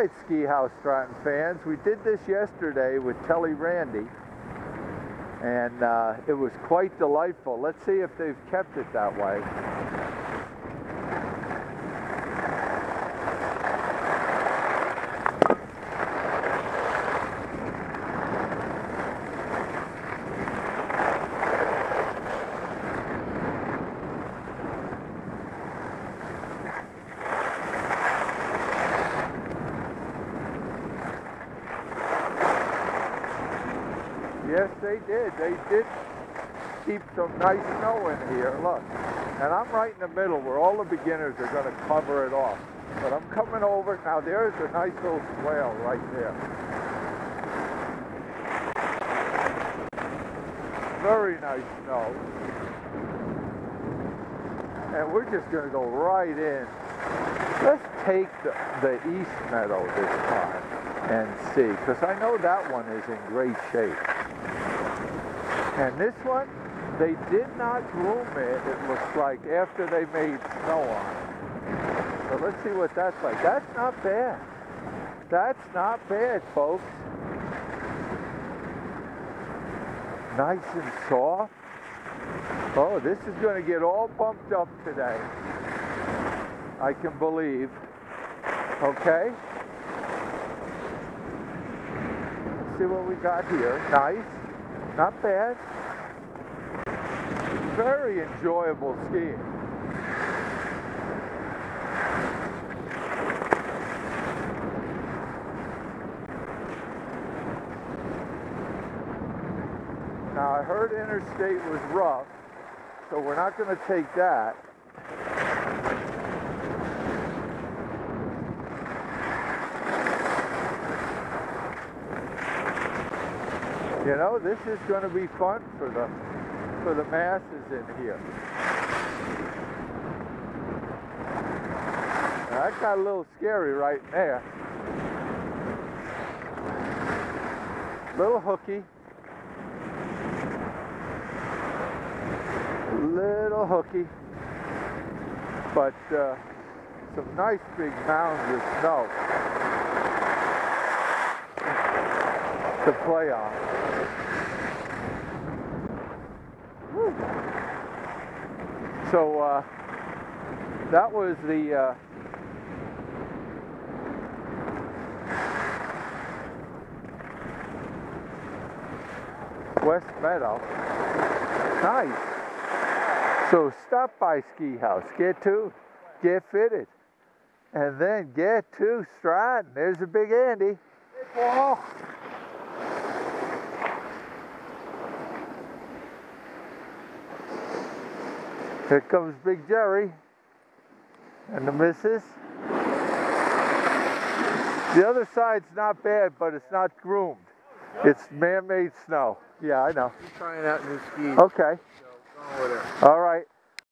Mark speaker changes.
Speaker 1: right, Ski House Stratton fans, we did this yesterday with Telly Randy, and it was quite delightful. Let's see if they've kept it that way. Yes, they did. They did keep some nice snow in here. Look. And I'm right in the middle where all the beginners are going to cover it off. But I'm coming over. Now, there's a nice little swale right there. Very nice snow. And we're just going to go right in. Let's take the East Meadow this time and see. Because I know that one is in great shape. And this one, they did not groom it looks like, after they made snow on it. So let's see what that's like. That's not bad. That's not bad, folks. Nice and soft. Oh, this is going to get all bumped up today. I can believe. Okay. Let's see what we got here. Nice. Not bad. Very enjoyable skiing. Now I heard interstate was rough, so we're not going to take that. You know, this is going to be fun for the masses in here. Now, that got a little scary right in there. Little hooky. Little hooky. But some nice big mounds of snow to play on. So that was the West Meadow. Nice. So stop by Ski House, get fitted, and then get to Stratton. There's a big Andy. Hey, here comes Big Jerry and the missus. The other side's not bad, but it's not groomed. It's man-made snow. Yeah, I know.
Speaker 2: He's trying out new skis.
Speaker 1: Okay.
Speaker 2: So, going with it.
Speaker 1: All right.